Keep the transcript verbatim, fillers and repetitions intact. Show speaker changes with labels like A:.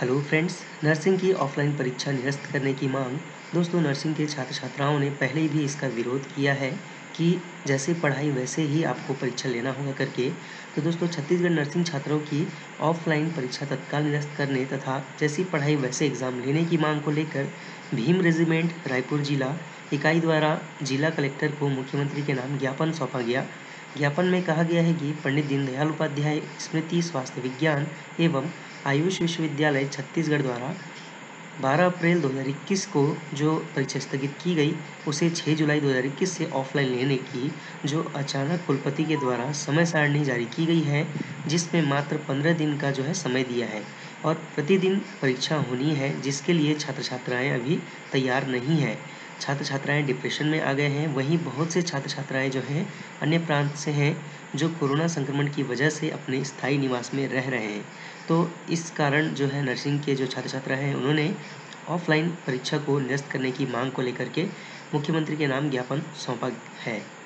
A: Hello friends, nursing की offline परीक्षा निरस्त करने की मांग। दोस्तों, नर्सिंग के छात्र छात्राओं ने पहले भी इसका विरोध किया है कि जैसे पढ़ाई वैसे ही आपको परीक्षा लेना होगा करके। तो दोस्तों, छत्तीसगढ़ नर्सिंग छात्रों की ऑफलाइन परीक्षा तत्काल निरस्त करने तथा जैसी पढ़ाई वैसे एग्जाम लेने की मांग को लेकर भीम रेजिमेंट रायपुर जिला इकाई द्वारा जिला कलेक्टर को मुख्यमंत्री के नाम ज्ञापन सौंपा गया। ज्ञापन में कहा गया है कि पंडित दीनदयाल उपाध्याय स्मृति स्वास्थ्य विज्ञान एवं आयुष विश्वविद्यालय छत्तीसगढ़ द्वारा बारह अप्रैल दो हज़ार इक्कीस को जो परीक्षा स्थगित की गई, उसे छह जुलाई दो हज़ार इक्कीस से ऑफलाइन लेने की जो अचानक कुलपति के द्वारा समय सारणी जारी की गई है, जिसमें मात्र पंद्रह दिन का जो है समय दिया है और प्रतिदिन परीक्षा होनी है, जिसके लिए छात्र छात्राएं अभी तैयार नहीं हैं। छात्र छात्राएं डिप्रेशन में आ गए हैं। वहीं बहुत से छात्र छात्राएं जो हैं अन्य प्रांत से हैं, जो कोरोना संक्रमण की वजह से अपने स्थायी निवास में रह रहे हैं। तो इस कारण जो है नर्सिंग के जो छात्र छात्रा हैं, उन्होंने ऑफलाइन परीक्षा को निरस्त करने की मांग को लेकर के मुख्यमंत्री के नाम ज्ञापन सौंपा है।